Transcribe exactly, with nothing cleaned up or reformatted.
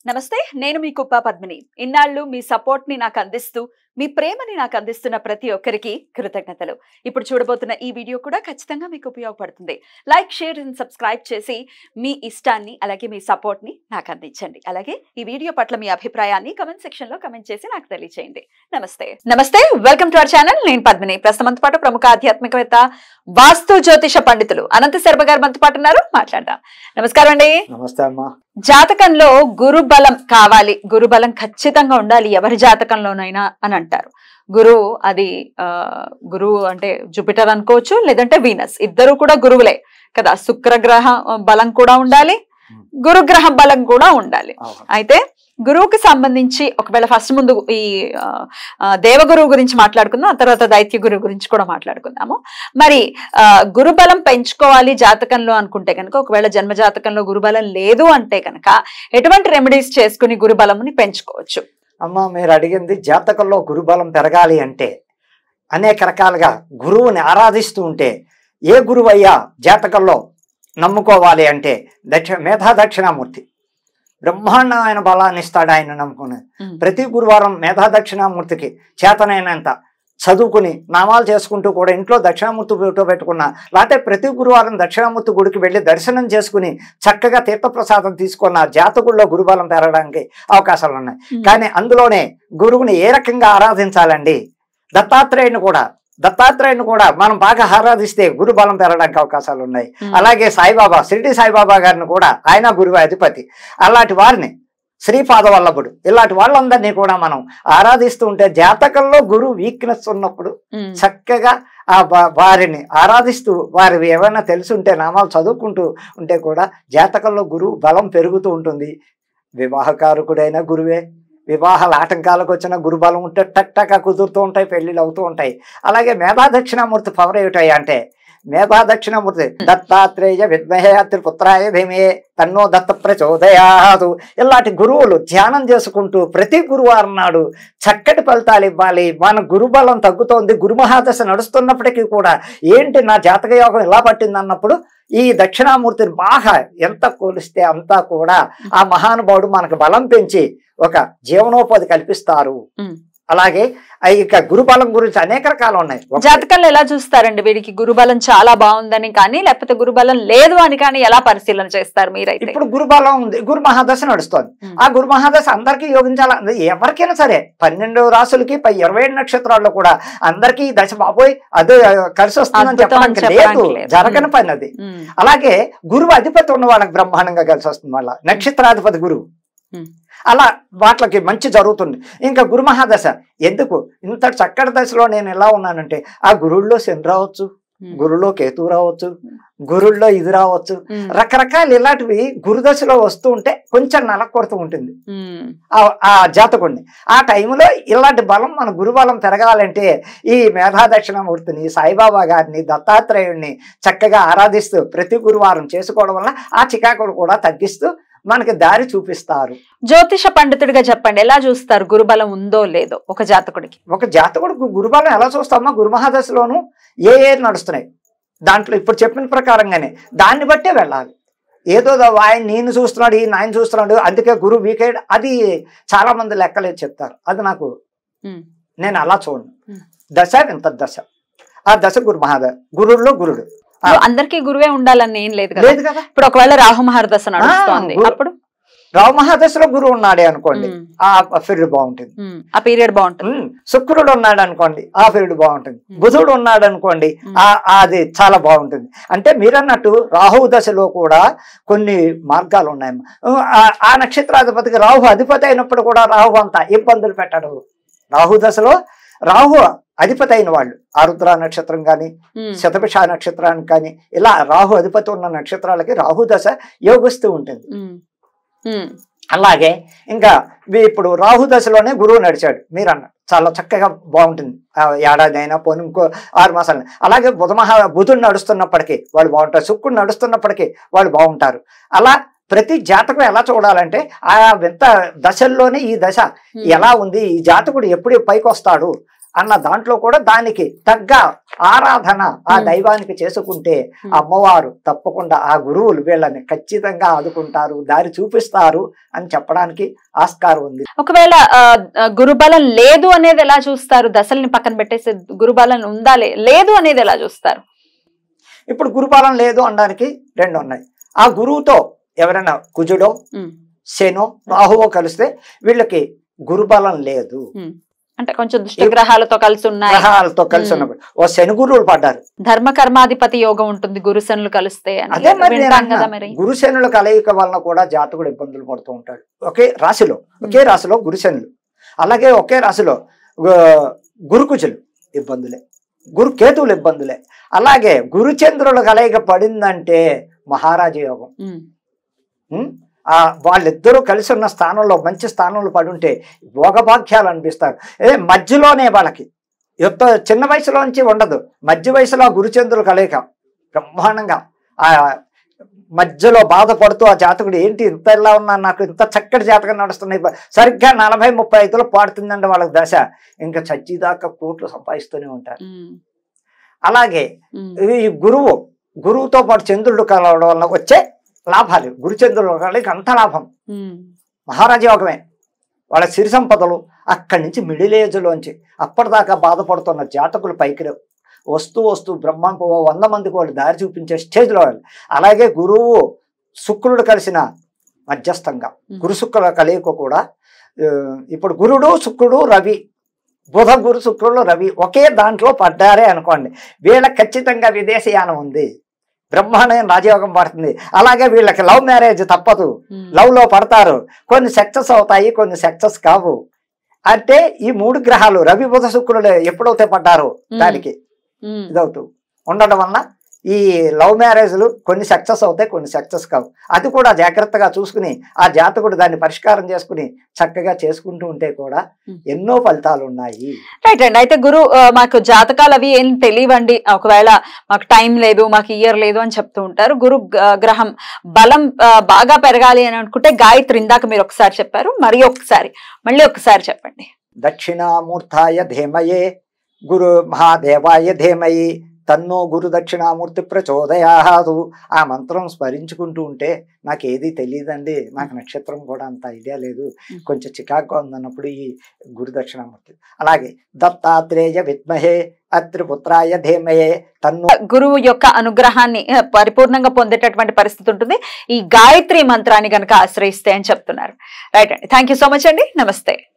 నమస్తే నేను మీ కుప్ప పద్మిని ఇన్నాళ్ళు మీ సపోర్ట్ ని నాకు అందిస్తూ మీ ప్రేమని నాకు అందిస్తున్న ప్రతి ఒక్కరికి కృతజ్ఞతలు ఇప్పుడు చూడబోతున్న ఈ వీడియో కూడా ఖచ్చితంగా మీకు ఉపయోగపడుతుంది లైక్ షేర్ అండ్ సబ్స్క్రైబ్ చేసి మీ ఇష్టాన్ని అలాగే మీ సపోర్ట్ ని నాకు అందించండి అలాగే ఈ వీడియో పట్ల మీ అభిప్రాయాన్ని కామెంట్ సెక్షన్ లో కామెంట్ చేసి నాకు తెలియజేయండి నమస్తే నమస్తే వెల్కమ్ టు అవర్ ఛానల్ నేను పద్మిని ప్రస్తుతం పాటు ప్రముఖ ఆధ్యాత్మికవేత్త వాస్తు జ్యోతిష పండితులు అనంత శర్మ గారు మనతో పాటు ఉన్నారు మాట్లాడదాం నమస్కారం అండి నమస్తే అమ్మా జాతకంలో గురు బలం కావాలి గురు బలం ఖచ్చితంగా ఉండాలి ఎవరి జాతకంలోనైనా అని అంటారు గురువు అది ఆ గురువు అంటే జూపిటర్ అనుకోవచ్చు లేదంటే వీనస్ ఇద్దరు కూడా గురువులే కదా శుక్రగ్రహ బలం కూడా ఉండాలి గురుగ్రహ బలం కూడా ఉండాలి అయితే గురువుకి సంబంధించి ఒకవేళ ఫస్ట్ ముందు ఈ దేవగురువు గురించి మాట్లాడుకుందాం ఆ తర్వాత దైత్య గురువు గురించి కూడా మాట్లాడుకుందాము మరి ఆ గురుబలం పెంచుకోవాలి జాతకంలో అనుకుంటే కనుక ఒకవేళ జన్మ జాతకంలో గురుబలం లేదు అంటే కనుక ఎటువంటి రెమెడీస్ చేసుకుని గురుబలంని పెంచుకోవచ్చు అమ్మ మీరు అడిగింది జాతకంలో గురుబలం పెరగాలి అంటే అనేక రకాలుగా గురువుని ఆరాధిస్తూ ఉంటే ఏ గురువు అయ్యా జాతకంలో నమ్ముకోవాలి అంటే దక్ష మేధా దక్షిణామూర్తి బ్రహ్మాండమైన బలాన్ని ఇస్తాడు ఆయన నమ్ముకుని ప్రతి గురువారం మేధా దక్షిణామూర్తికి చేతనైనంత చదువుకుని నామాలు చేసుకుంటూ కూడా ఇంట్లో దక్షిణామూర్తి ఫోటో పెట్టుకున్న లేకపోతే ప్రతి గురువారం దక్షిణామూర్తి గుడికి వెళ్ళి దర్శనం చేసుకుని చక్కగా తీర్థప్రసాదం తీసుకున్న జాతకుల్లో గురుబలం పెరగడానికి అవకాశాలు ఉన్నాయి కానీ అందులోనే గురువుని ఏ రకంగా ఆరాధించాలండి దత్తాత్రేయుని కూడా దత్తాత్రేయుని కూడా మనం బాగా ఆరాధిస్తే గురు బలం పెరగడానికి అవకాశాలు ఉన్నాయి అలాగే సాయిబాబా షిరిడి సాయిబాబా గారిని కూడా ఆయన గురువు అధిపతి అలాంటి వారిని శ్రీపాద వల్లభుడు ఇలాంటి వాళ్ళందరినీ కూడా మనం ఆరాధిస్తూ ఉంటే జాతకంలో గురువు వీక్నెస్ ఉన్నప్పుడు చక్కగా ఆ వారిని ఆరాధిస్తూ వారి ఏమైనా తెలుసుంటే నామాలు చదువుకుంటూ ఉంటే కూడా జాతకంలో గురువు బలం పెరుగుతూ ఉంటుంది వివాహకారకుడైన గురువే వివాహాల ఆటంకాలకు వచ్చిన గురుబలం ఉంటే టక్ టక్ కుదురుతూ ఉంటాయి పెళ్లిళ్ళు అవుతూ ఉంటాయి అలాగే మేధా దక్షిణామూర్తి పవర్ ఏమిటాయి అంటే మేధా దక్షిణామూర్తి దత్తాత్రేయ విద్మహే త్రిపుత్రాయ ధీమహే తన్నో దత్త ప్రచోదయాదు ఇలాంటి గురువులు ధ్యానం చేసుకుంటూ ప్రతి గురువారం నాడు చక్కటి ఫలితాలు ఇవ్వాలి మన గురుబలం తగ్గుతోంది గురుమహాదశ నడుస్తున్నప్పటికీ కూడా ఏంటి నా జాతక యోగం ఇలా పట్టింది అన్నప్పుడు ఈ దక్షిణామూర్తిని బాగా ఎంత కొలిస్తే అంతా కూడా ఆ మహానుభావుడు మనకు బలం పెంచి ఒక జీవనోపాధి కల్పిస్తారు అలాగే ఇక గురుబలం గురించి అనేక రకాలు ఉన్నాయి జాతకంలో ఎలా చూస్తారండి వీడికి గురుబలం చాలా బాగుందని కానీ లేకపోతే గురుబలం లేదు అని కానీ ఎలా పరిశీలన చేస్తారు మీరైతే ఇప్పుడు గురుబలం ఉంది గురు మహాదశ నడుస్తోంది ఆ గురు మహాదశ అందరికీ యోగించాలి ఎవరికైనా సరే పన్నెండు రాసులకి పై ఇరవై ఏడు నక్షత్రాల్లో కూడా అందరికీ దశ బాబోయ్ అదే కలిసి వస్తుందని చెప్పడానికి లేదు జరగని పని అది అలాగే గురువు అధిపతి ఉన్న వాళ్ళకి బ్రహ్మాండంగా కలిసి వస్తుంది వాళ్ళ నక్షత్రాధిపతి గురువు అలా వాటికి మంచి జరుగుతుంది ఇంకా గురు మహాదశ ఎందుకు ఇంత చక్కటి దశలో నేను ఎలా ఉన్నానంటే ఆ గురువుల్లో శని రావచ్చు గురువులో కేతు రావచ్చు గురువుల్లో ఇది రావచ్చు రకరకాలు ఇలాంటివి గురుదశలో వస్తూ ఉంటే కొంచెం నలకొడుతూ ఉంటుంది ఆ జాతకుడిని ఆ టైంలో ఇలాంటి బలం మన గురుబలం పెరగాలంటే ఈ మేధా దక్షిణామూర్తిని సాయిబాబా గారిని దత్తాత్రేయుడిని చక్కగా ఆరాధిస్తూ ప్రతి గురువారం చేసుకోవడం వల్ల ఆ చికాకులు కూడా తగ్గిస్తూ మనకి దారి చూపిస్తారు జ్యోతిష పండితుడిగా చెప్పండి ఎలా చూస్తారు గురుబలం ఉందో లేదో ఒక జాతకుడికి ఒక జాతకుడు గురుబలం ఎలా చూస్తామా గురు మహాదశలోను ఏ ఏ నడుస్తున్నాయి దాంట్లో ఇప్పుడు చెప్పిన ప్రకారంగానే దాన్ని బట్టే వెళ్ళాలి ఏదో ఆయన నేను చూస్తున్నాడు ఈయన ఆయన చూస్తున్నాడు అందుకే గురువు వీకేడ్ అది చాలా మంది లెక్కలేదు చెప్తారు అది నాకు నేను అలా చూడను దశ ఇంత దశ ఆ దశ గురు మహాద గురువుల్లో గురుడు అందరికీ గురువే ఉండాలని ఏం లేదు కదా ఇప్పుడు ఒకవేళ రాహు మహాదశ నడుస్తోంది అప్పుడు రాహు మహాదశలో గురువు ఉన్నాడే అనుకోండి ఆ పీరియడ్ బాగుంటుంది ఆ పీరియడ్ బాగుంటుంది శుక్రుడు ఉన్నాడు అనుకోండి ఆ పీరియడ్ బాగుంటుంది బుధుడు ఉన్నాడు అనుకోండి ఆ అది చాలా బాగుంటుంది అంటే మీరన్నట్టు రాహు దశలో కూడా కొన్ని మార్గాలు ఉన్నాయి ఆ నక్షత్రాధిపతికి రాహు అధిపతి అయినప్పుడు కూడా రాహు అంతా ఇబ్బందులు పెట్టడు రాహు దశలో రాహు అధిపతి అయిన వాళ్ళు ఆరుద్ర నక్షత్రం కానీ శతభిష నక్షత్రానికి కానీ ఇలా రాహు అధిపతి ఉన్న నక్షత్రాలకి రాహు దశ యోగిస్తూ ఉంటుంది అలాగే ఇంకా ఇప్పుడు రాహు దశలోనే గురువు నడిచాడు మీరు అన్న చాలా చక్కగా బాగుంటుంది ఏడాది అయినా పోనీ ఇంకో ఆరు మాసాలు అలాగే బుధ మహా బుధుడు నడుస్తున్నప్పటికీ వాళ్ళు బాగుంటారు శుక్రుడు నడుస్తున్నప్పటికీ వాళ్ళు బాగుంటారు అలా ప్రతి జాతకం ఎలా చూడాలంటే ఆ వింత దశల్లోనే ఈ దశ ఎలా ఉంది ఈ జాతకుడు ఎప్పుడు పైకి వస్తాడు అన్న దాంట్లో కూడా దానికి తగ్గ ఆరాధన ఆ దైవానికి చేసుకుంటే అమ్మవారు తప్పకుండా ఆ గురువులు వీళ్ళని ఖచ్చితంగా ఆదుకుంటారు, దారి చూపిస్తారు అని చెప్పడానికి ఆస్కారం ఉంది. ఒకవేళ గురుబలం లేదు అనేది ఎలా చూస్తారు? దశల్ని పక్కన పెట్టేసి గురుబలం ఉందా లేదు అనేది ఎలా చూస్తారు? ఇప్పుడు గురుబలం లేదు అనడానికి రెండు ఉన్నాయి. ఆ గురువుతో ఎవరైనా కుజుడో శనో రాహువో కలిస్తే వీళ్ళకి గురుబలం లేదు అంటే కొంచెం దుష్టగ్రహాలతో కలిసి ఉన్నాయి, గ్రహాలతో కలిసి ఉన్నప్పుడు ఓ శని గురువులు పడ్డారు. ధర్మ కర్మాధిపతి యోగం ఉంటుంది గురుశనులు కలిస్తే. అదే మరి గురుశనుల కలయిక వలన కూడా జాతకుడు ఇబ్బందులు పడుతూ ఉంటాడు. ఒకే రాశిలో ఒకే రాశిలో గురుశనులు, అలాగే ఒకే రాశిలో గురుకుజులు ఇబ్బందులే, గురు కేతువులు ఇబ్బందులే. అలాగే గురుచంద్రుల కలయిక పడిందంటే మహారాజ యోగం. ఆ వాళ్ళిద్దరూ కలిసి ఉన్న స్థానంలో మంచి స్థానంలో పడుంటే భోగభాగ్యాలు అనిపిస్తారు. ఏ మధ్యలోనే వాళ్ళకి యుద్ధ చిన్న వయసులోంచి ఉండదు, మధ్య వయసులో గురుచంద్రుల కలయిక బ్రహ్మాండంగా ఆ మధ్యలో బాధపడుతూ ఆ జాతకుడు ఏంటి ఇంత ఇలా ఉన్నా, నాకు ఇంత చక్కటి జాతకం నడుస్తున్నాయి, సరిగ్గా నలభై ముప్పై ఐదులో పాడుతుందండి వాళ్ళకి దశ, ఇంకా చచ్చిదాకా కోట్లు సంపాదిస్తూనే ఉంటారు. అలాగే ఈ గురువు గురువుతో పాటు చంద్రుడు కలవడం వల్ల వచ్చే లాభాలు, గురుచంద్రుడు కలయిక అంత లాభం, మహారాజ యోగమే. వాళ్ళ సిరి సంపదలు అక్కడి నుంచి మిడిల్ ఏజ్లోంచి అప్పటిదాకా బాధపడుతున్న జాతకులు పైకి వస్తూ వస్తూ బ్రహ్మ వంద మందికి వాళ్ళు దారి చూపించే స్టేజ్లో వాళ్ళు. అలాగే గురువు శుక్రుడు కలిసిన మధ్యస్థంగా గురు శుక్రుల కలయిక కూడా ఇప్పుడు గురుడు శుక్రుడు రవి, బుధ గురు శుక్రుడు రవి ఒకే దాంట్లో పడ్డారే అనుకోండి, వీళ్ళకి ఖచ్చితంగా విదేశయానం ఉంది, బ్రహ్మాండమైన రాజయోగం పడుతుంది. అలాగే వీళ్ళకి లవ్ మ్యారేజ్ తప్పదు, లవ్ లో పడతారు, కొన్ని సక్సెస్ అవుతాయి, కొన్ని సక్సెస్ కావు. అంటే ఈ మూడు గ్రహాలు రవి బుధ శుక్రుడు ఎప్పుడైతే పడ్డారో దానికి ఇదవుతూ ఉండడం వలన ఈ లవ్ మ్యారేజ్లు కొన్ని సక్సెస్ అవుతాయి, కొన్ని సక్సెస్ కావు. అది కూడా జాగ్రత్తగా చూసుకుని ఆ జాతకుడు దాన్ని పరిష్కారం చేసుకుని చక్కగా చేసుకుంటూ ఉంటే కూడా ఎన్నో ఫలితాలు ఉన్నాయి. రైట్ అండి. అయితే గురు మాకు జాతకాలు అవి ఏం తెలియవండి, ఒకవేళ మాకు టైం లేదు, మాకు ఇయర్ లేదు అని చెప్తూ ఉంటారు. గురు గ్రహం బలం బాగా పెరగాలి అని అనుకుంటే గాయత్రి ఇందాక మీరు ఒకసారి చెప్పారు, మరి ఒకసారి మళ్ళీ ఒకసారి చెప్పండి. దక్షిణామూర్తాయ ధీమయే గురు మహాదేవాయ ధీమయి తన్నో గురు దక్షిణామూర్తి ప్రచోదయాదు. ఆ మంత్రం స్మరించుకుంటూ ఉంటే నాకు ఏది తెలియదండి, నాకు నక్షత్రం కూడా అంత ఐడియా లేదు, కొంచెం చికాకుగా ఉందన్నప్పుడు ఈ గురు దక్షిణామూర్తి. అలాగే దత్తాత్రేయ విద్మహే అత్రిపుత్రాయ ధీమహే తన్నో. గురువు యొక్క అనుగ్రహాన్ని పరిపూర్ణంగా పొందేటటువంటి పరిస్థితి ఉంటుంది ఈ గాయత్రి మంత్రాన్ని కనుక ఆశ్రయిస్తే అని చెప్తున్నారు. రైట్ అండి, థ్యాంక్ యూ సో మచ్ అండి, నమస్తే.